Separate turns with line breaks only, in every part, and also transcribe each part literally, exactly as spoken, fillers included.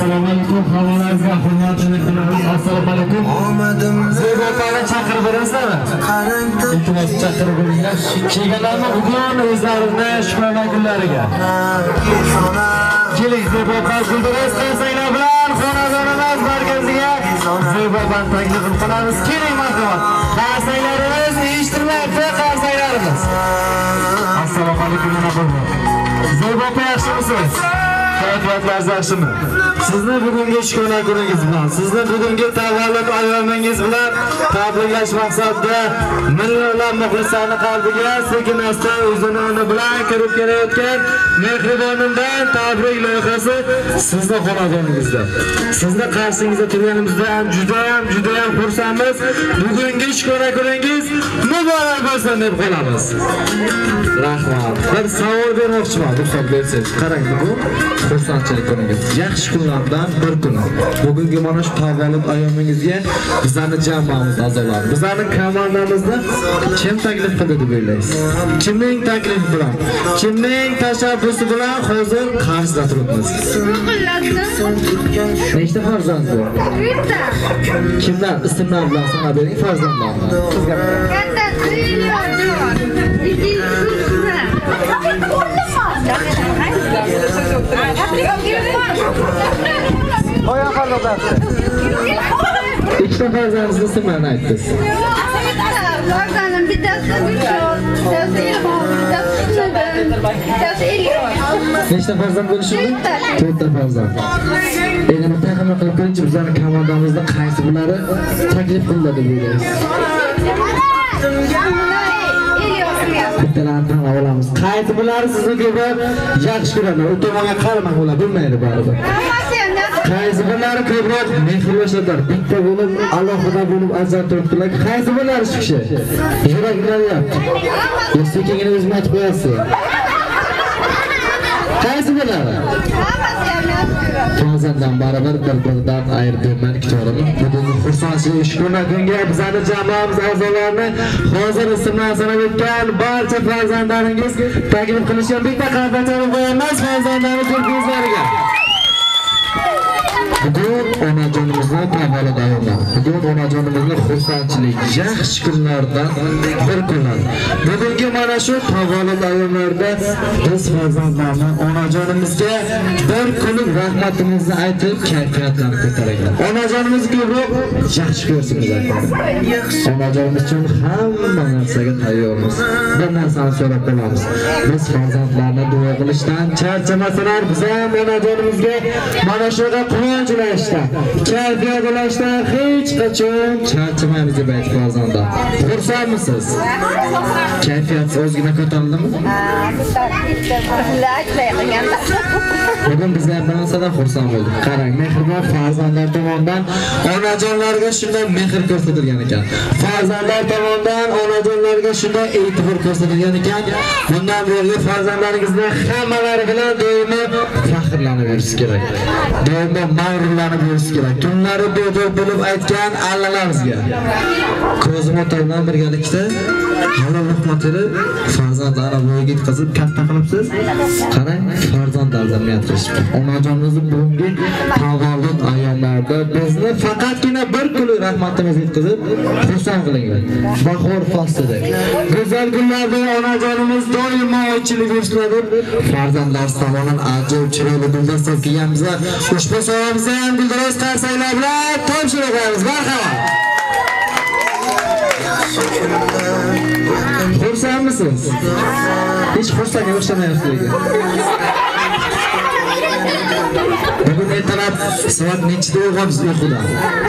Assalomu alaykum. Havolanizga hurmatli mehmonlar. Assalomu alaykum. Zebo opani chaqirib berasizlarmi? Iltimos chaqirib beringlar. Kelganlarni bugun o'zlarini shukrona kunlariga. Keling, Zebo opani guldiraz qarsanglar bilan xonadonimiz markaziga Zebo opani taklif qilamiz. Keling, marhamat. Qarsanglarimiz eshitmayapti, qarsanglarimiz. Assalomu alaykum. Zebo opa, yaxshimisiz? Kayfiyatlaringiz yaxshimi? Sizni bugungi shukrona kuningiz bilan, sizni bugungi tavallud ayyomingiz bilan tabriklash maqsadida millionlab muxlislarning qalbiga sekin-asta o'zini o'rni bilan kirib kelayotgan mehribonimdan tabrik loyihasi sizni xonadoningizda. Sizni qarshingizda turganimizda ham juda ham juda ham xursandmiz. Bugungi shukrona kuningiz muborak bo'lsin deb qolamiz. Rahmat. Bir savol bermoqchiman, ruxsat bersangiz. Qarang, bugun xursandchilik kuningiz. Yaxshi kunlardan bir kun. Bugungi mana shu tavallud ayyomingizga bizlarning jamoamiz a'zolari, bizlarning komandamizni kim taklif qildi deb o'ylaysiz? Kimning taklifi bilan, kimning tashabbusi bilan hozir qarsida turibmiz? Nechta farzand bor? Bitta. Kimlar? Ismlar bilan sanab bering farzandlarni. Oya farzandlar. İki farzandınızın isimlerini aytdınız.
Farzandım bittasi Gulshod, bittasi Ilhom, bittasi Elyon.
Nechta farzand bo'lishdi? to'rtta farzand. Endi taxmin qilib ko'ringchi, bizning komandamizda qaysi birlari taklif qildi deb o'ylaysiz? Bittalarni tanlab olamiz. Qaysi birlari sizni ko'proq yaxshi ko'radi? U tomonga qaramang, ular bilmaydi baribir. Qaysi birlari ko'proq mehrlashadilar? Bitta bo'lib, alohida bo'lib ajrab turibdilar. Qaysi birlari shu kishi? Yuraklari yapti. Sekingina o'zim aytib qo'yasiz. Qaysi birlari? Farzanddan baribir bir-biridan ayirib bermay ikkitorimi. Bugungi xursandchilik shukrona kunga bizning jamoamiz a'zolarini hozir ismlarini sanab o'tgan barcha farzandlaringiz taklif qilishgan bitta qarzdachani qo'yamiz farzandlarning ko'zlariga. Bugun onajonimizning tavallud ayyomlari. Bugun onajonimizning xursandchilik yaxshi kunlardan bir kunlar. Bugungi mana shu tavallud ayyomlarida biz farzandlarni onajonimizga bir kunlik rahmatimizni aytib, kayfiyatlarini ko'taraylik. Onajonimiz ko'proq yaxshi ko'rsin bizlarni. Onajonimiz uchun hamma narsaga tayyormiz. Bir narsani so'rab qolamiz. Biz farzandlarni duo qilishdan charchamasalar, biz ham onajonimizga mana shu quvonch ulashdan, kayfiyat ulashdan hech qachon charchamaymiz deb aytib farzandlar. Xursandmisiz? Kayfiyat o'zgina ko'tarildimi? Bugun bizlar bir narsadan xursand bo'ldik. Qarang, mehribon farzandlar tomonidan onajonlarga shunday mehr ko'rsatilgan ekan. Farzandlar tomonidan onajonlarga shunday e'tibor ko'rsatilgan ekan. Bundan buyon farzandlaringizni hammalari bilan doimo faxrlanib yurish kerak. Doimo mag'rurlanib yurish kerak. Tunlari bedo'q bo'lib aytgan allalarimizga. Ko'zim ota bilan birgalikda halol rahmatli farzandlarni voyaga yetkazib katta qilibsiz. Qarang, farzand arzamiyat qilishdi. Onajonimizning bugungi tavallud ayyomlarida bizni faqatgina bir kunlik rahmatimizni yetkazib xursand qilingan. Bahor faslida go'zal kunlarda onajonimiz doimo ochilib yurishadi. Farzandlar tomonidan ajoyib chiroyli guldastor kiyamiz. Ushbu sovg'amizni ham guldiroz qarsanglar bilan topshiramiz. Marhamat. Xursandmisiz? Hech xursandga o'xshamayapsiz. Bugun ertalab soat nechida uyg'onibsiz uyqudan?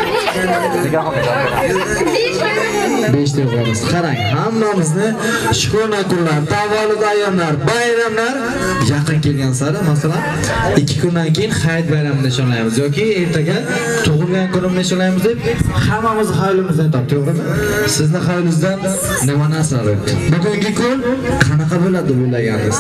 besh da uyg'onibsiz. Qarang, hammamizni shukrona kunlar, tavallud ayyomlar, bayramlar yaqin kelgan sari, masalan, ikki kundan keyin hayit bayramini nishonlaymiz yoki ertaga tug'ilgan kunimni nishonlaymiz deb hammamiz xayolimizdan topdik, to'g'rimi? Sizni xayolingizdan nima narsalar o'tdi? Bugungi kun qanaqa bo'ladi deb o'ylagansiz?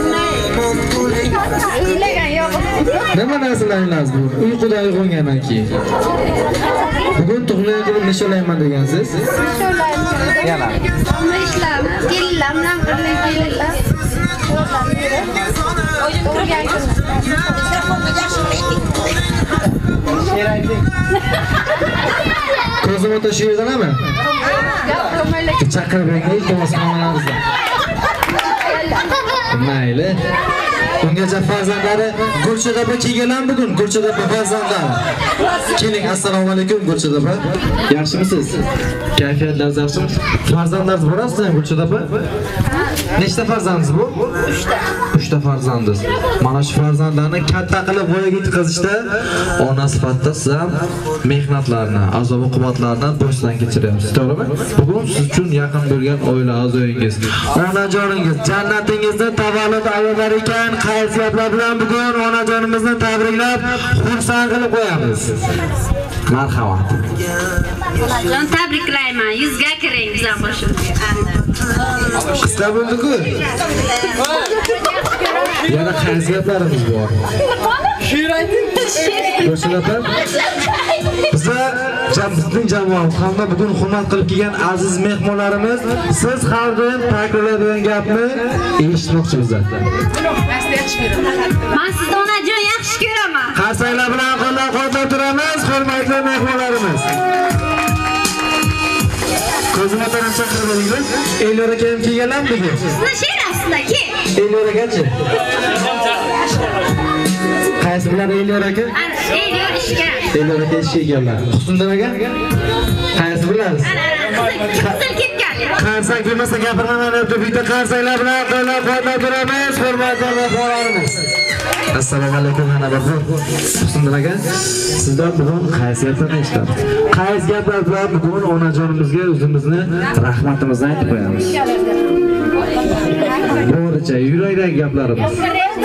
Nima narsalarningiz bu? Uyqudan uyg'ongandan keyin. Bugun tug'ilgan kunimni nishonlayman degansiz? Yana.
Ishlab, kelinlar bilan birga kelinlar. Tug'ilgan kun.
Kozim ota shu yerdanmi? Chaqirib bering, iltimos xonalarimizdan. Mayli. Ungacha farzandlari Gulchada opa kelganlar bugun, Gulchada opa farzandlari. Keling, assalomu alaykum Gulchada opa. Yaxshimisiz? Kayfiyatlaringiz yaxshimi? Farzandlaringiz borasizmi Gulchada opa? Nechta farzandingiz bu? uchta. uchta farzandingiz. Mana shu farzandlarni katta qilib voyaga yetkazishda ona sifatida siz ham mehnatlarni, azob-uqubatlardan boshdan kechiryapsiz, to'g'rimi? Bugun siz uchun yaqin bo'lgan oila a'zoyingiz, onajoningiz, jannatingizda tavallud ayollar ekan, qaysi gaplar bilan bugun onajonimizni tabriklab, xursand qilib qo'yamiz. Marhamat.
Onajon tabriklayman. Yuzga kiring bizdan boshimizga.
Qisqa bo'ldi-ku. Yana qaysi gaplarimiz bor? Ko'rsatib. Bizlar bizning jamoamiz hamda bugun hurmat qilib kelgan aziz mehmonlarimiz, siz har doim takrorlaydigan gapni eshitmoqchimizlar.
Men sizni onajon yaxshi ko'raman.
Qarsanglar bilan qo'llab-quvvatlab turamiz, hurmatli mehmonlarimiz. Kozim otani chaqirib oling. Elyor aka ham kelganlar bugun.
Sizni sherasizlar, kel.
Elyor akachi? Qaysi bilan Elyor aka?
Elyor ishga.
Elyor aka ishga kelganlar. Husndan aka? Qaysi bilasiz?
Qizil ketgan.
Qarsang bilmasa gapirmaman deb bitta qarsanglar bilan qo'llab-quvvatlab turamiz, hurmatli mehmonlarimiz. Assalomu alaykum ana bobur. Husndan aka, sizdan bugun qaysi gaplarni eshitamiz? Qaysi gaplar bilan bugun onajonimizga o'zimizni rahmatimizni aytib qo'yamiz? Boricha yurakdagi gaplarimiz.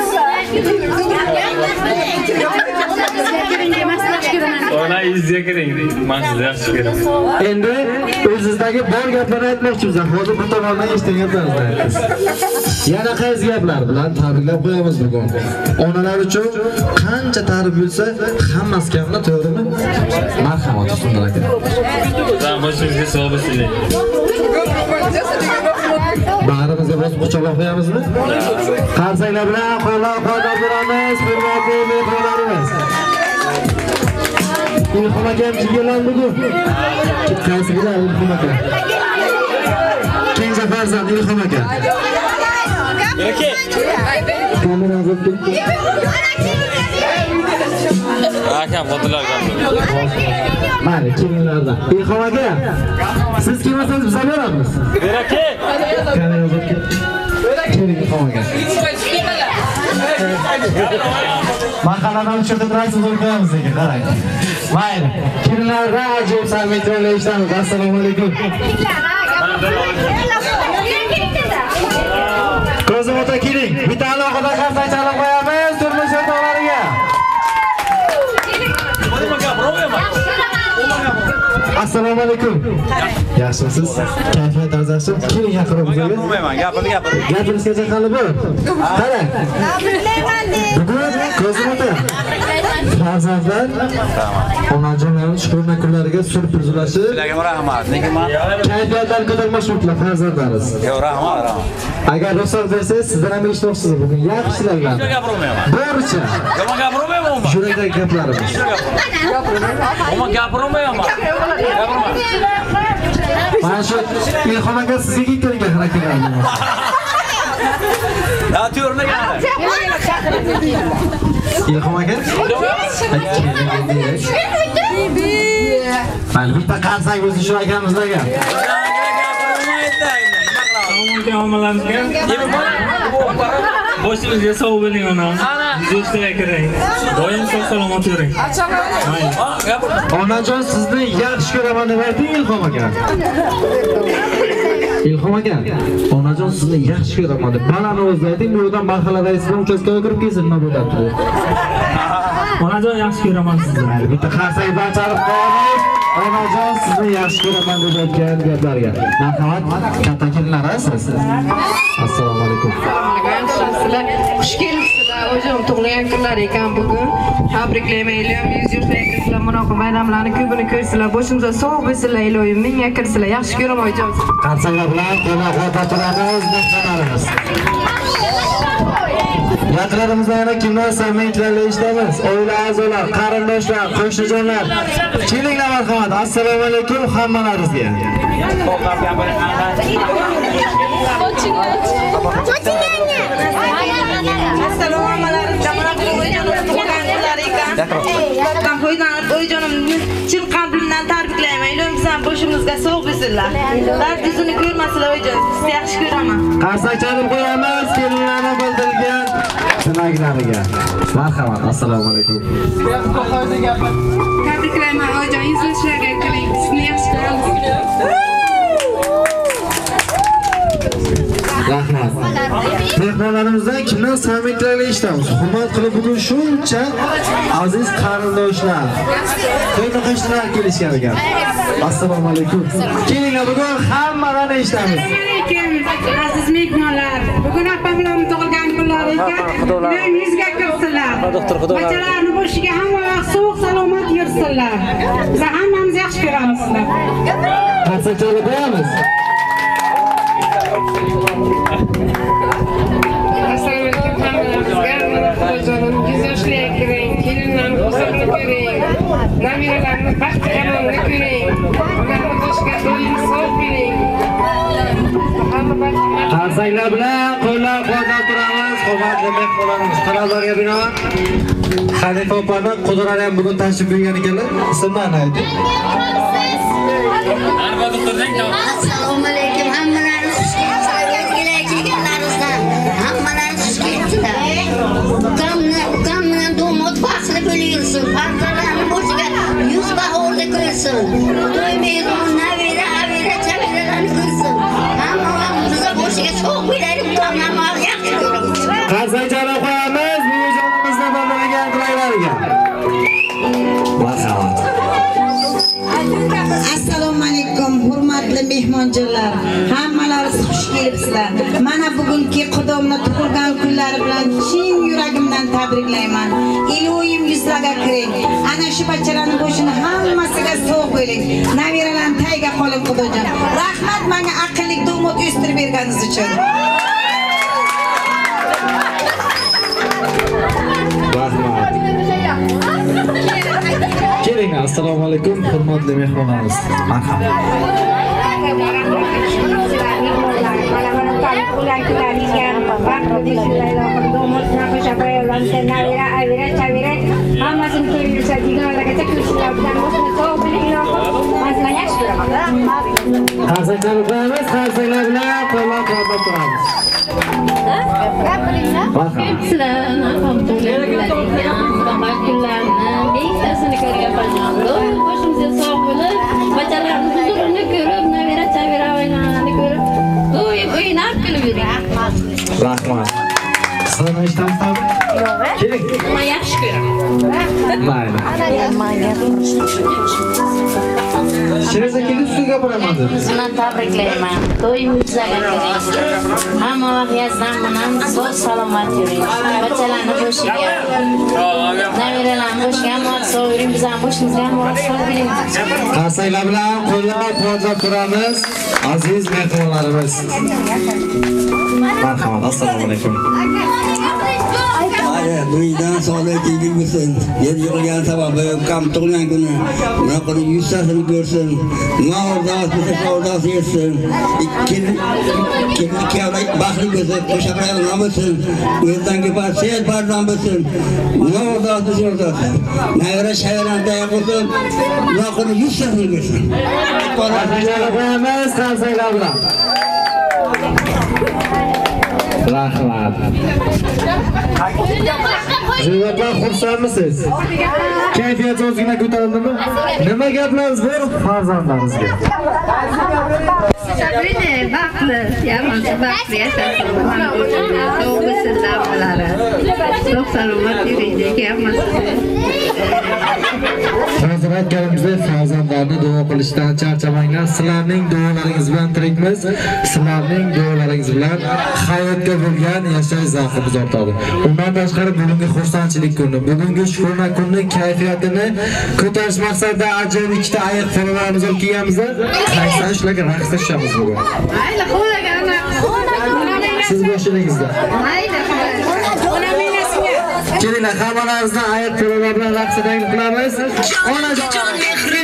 Ona izga kiring, men sizni yaxshi ko'raman.
Endi o'zingizdagi bor gaplarni aytmoqchimiz. Hozir bu tomondan eshitgan gaplarni aytasiz. Yana qaysi gaplar bilan tabriklab qo'yamiz bugun? Onalar uchun qancha ta'rif bo'lsa, hammasi kamda, to'g'rimi? Marhamat Husndan aka.
Sizdan boshimizga sog' bo'lsin.
Bag'rimizga bosib quchoqlab qo'yamizmi? Qarsanglar bilan qo'llab-quvvatlab turamiz, hurmatli mehmonlarimiz. İlhom akam kelganlar bugun. Qaysi bilan İlhom aka? Kenja farzand İlhom aka.
Aka.
Kamerani olib ketdi.
Akam fotolar qildi.
Mana kelinglardan. İlhom aka. Siz kelmasangiz biz ham boramiz.
Ber aka.
Kamerani olib ketdi. Keling İlhom aka. Mahalladan tushirib turasiz o'rganamiz ekan, qarang. Mayli. Kelinglar, radio salmetrlar eshitamiz. Assalomu alaykum. Kozim ota keling. Bitta alohida qarsang chalib qo'yamiz turmush o'rtoqlariga. Assalomu alaykum. Yaxshimisiz? Kayfiyatingiz yaxshimi? Keling yaqinroq bizga.
Gapirmayman, gapirni gapiring.
Gapiringizga qani bu? Qarang. Bugun Kozim ota farzandlar onajonlarning shukrona kunlariga surpriz ulashi.
Sizlarga rahmat. Nega men
Kayfiyatlar ko'tarmoqchilar farzandlaringiz.
Yo'q, rahmat, rahmat.
Agar ruxsat bersangiz, sizlar ham eshitmoqchisiz bugun. Yaxshilar bilan.
Gapirmayman.
Boricha.
Yomon gapirmayman men.
Yurakdagi gaplarimiz.
Yomon gapirmayman. Gapirma.
Mana shu Ilhom aka sizga ikkilangan xarakterlarni.
Da to'rni gapir.
Ilhom aka? Mana bitta qarsang o'zi shu akamizlarga.
Boshimizga sog' bo'ling ona. Do'stlarga kiring. Doim sog' salomat yuring.
Onajon sizni yaxshi ko'raman deb ayting Ilhom aka. Ilhom aka, onajon sizni yaxshi ko'raman deb baland ovozda ayting, bu yerdan mahalla raisi bilan uchastkaga kirib kelsin nima bo'lyapti.
Onajon yaxshi ko'raman sizni.
Bitta qarsang bilan chalib qo'yamiz. Onajon sizni yaxshi ko'raman deb aytgan gaplarga. Marhamat, katta kelinlar siz. Assalomu alaykum.
Xush kelibsizlar.
Hocam tug'ilgan kunlar ekan bugun. Tabriklaymaylar. yuz yoshlar kirsinlar, munoqib bayramlarni ko'pini ko'rsinlar. Boshimizga sog' bo'lsinlar, iloyim mingga kirsinlar. Yaxshi ko'raman hocam.
Qarsanglar bilan qo'llab-quvvatlab turamiz, mehmonlarimiz. Yaqinlarimizda yana kimlar samimiyliklarni eshitamiz? Oila a'zolar, qarindoshlar, qo'shnijonlar. Kelinglar marhamat. Assalomu alaykum hammalaringizga.
Assalomu alaykum. Foydalanib o'yjonimni chin qalbimdan tabriklayman. Iloyim sizlar boshimizga sog' bo'lsinlar. Dard yuzini ko'rmasinlar o'yjon. Sizni yaxshi ko'raman.
Qarsak chalib qo'yamiz kelinlarni bildirgan sinaglariga. Marhamat. Assalomu alaykum.
Tabriklayman o'yjon. yuz yoshlarga kiring. Sizni yaxshi ko'raman.
Rahmat. Mehmonlarimizdan kimdan samimiyliklarni eshitamiz? Hurmat qilib bugun shuncha aziz qarindoshlar, qo'yni qo'shnilar kelishgan ekan. Assalomu alaykum. Kelinglar bugun hammadan eshitamiz.
Aziz mehmonlar, bugun opamlarning tug'ilgan kunlari ekan. Iloyim yuzga kirsinlar. Bachalarini boshiga hamma vaqt sog' salomat yursinlar. Biz hammamiz yaxshi ko'ramiz sizlar.
Qarsak chalib qo'yamiz.
Assalomu alaykum hammamizga. Xo'janim yuz yoshlarga kiring. Kelinlarni ko'rsatib ko'ring. Nabiralarni baxti-kamolini ko'ring. Ularni boshiga doim sog' bo'ling.
Qarsaklar bilan qo'llab-quvvatlab turamiz. Hurmatli mehmonlarimiz, qarorlarga binoan Xalifa opani Qudrat ham bugun tashrif buyurgan ekanlar. Ismini ayting.
Assalomu alaykum hammalarni xush kelibsizlar. Hammalarni xush kelibsizlar. Ukamni, ukamni domod baxtli bo'lib yursin. Farzandlarni boshiga yuz bahorda ko'rsin. Xudoy mehmon nabira, abira, chabiralarni ko'rsin. Hamma bizga boshiga sog' bo'laylik, ukamlarni yaxshi ko'ramiz.
Qarsak chalib qo'yamiz buvijonimizni bildirgan qilaylariga. Marhamat.
Assalomu alaykum hurmatli mehmonjonlar. Hammalaringiz xush kelibsizlar. Mana bugungi qudomni tug'ilgan kunlari bilan chin yuragimdan tabriklayman. Iloyim yuzlarga kiring. Ana shu bachchalarning boshini hammasiga sog' bo'ling. Nabiralarni tayga qoling Xudojon. Rahmat menga aqlli domod o'stirib berganingiz uchun.
Rahmat. Keling, assalomu alaykum hurmatli mehmonlarimiz. Marhamat. Qarsak chalib qo'yamiz, qarsaklar bilan qo'llab-quvvatlab turamiz. Marhamat.
Sizlar kunlarni bektasini ko'rgan farzandim. Boshimizga sog' bo'lib, bachalarni huzurini ko'rib, nabira chavira o'yinlarini ko'rib, o'yib o'ynab kulib yuring.
Rahmat. Sizlarni eshitamiz tabi? Keling.
Men yaxshi ko'raman.
Mayli. Shirza kelib sizga gapiraman dedi.
Sizni tabriklayman. To'yingizga kiring. Hamma vaqt yazdan bilan sog' salomat yuring. Bachalarni boshiga, nabiralarni boshiga ham sog' yuring. Biz ham boshimizga ham sog' yuring.
Qarsaklar bilan qo'llab-quvvatlab turamiz. Aziz mehmonlarimiz. Marhamat. Assalomu alaykum.
Duydan sog'lik yigit bo'lsin. Yer yig'ilgan sababi ukam tug'ilgan kuni. Bunaqa yuztasini ko'rsin. Nima ordat bo'lsa ordat yetsin. Ikki ikki kavlak baxtli bo'lsin. O'sha bilan nima bo'lsin. O'zdan ko'par seyat farzand bo'lsin. Nima ordat bo'lsa ordat. Nagara shaharlarda bo'lsin. Bunaqa yuztasini ko'rsin.
Qarsaklar qo'yamiz, qarsaklar bilan. Rahmat. Ziyratlar xursandmisiz? Kayfiyat ozgina ko'tarildimi? Nima gaplarimiz bor farzandlarimizga?
Sabine baxtli, yamanchi baxtli yashasın. Doğrusunlar buları. Çok salomat yürüyecek yapmasın.
Hozir aytganimizdek farzandlarni duo qilishdan charchamanglar. Sizlarning duolaringiz bilan tirikmiz. Sizlarning duolaringiz bilan hayotga bo'lgan yashash zavqimiz ortadi. Undan tashqari bugungi xursandchilik kuni, bugungi shukrona kuni kayfiyatini ko'tarish maqsadida ajoyib ikkita ayiq fonalarimiz olib kelganmiz. Qaysi shularga raqs tushamiz bugun.
Mayli, qo'lagani.
Siz boshingizda.
Mayli.
Kelinglar, hammalarimizdan ayiq fonalar bilan raqs taklif qilamiz. Onajon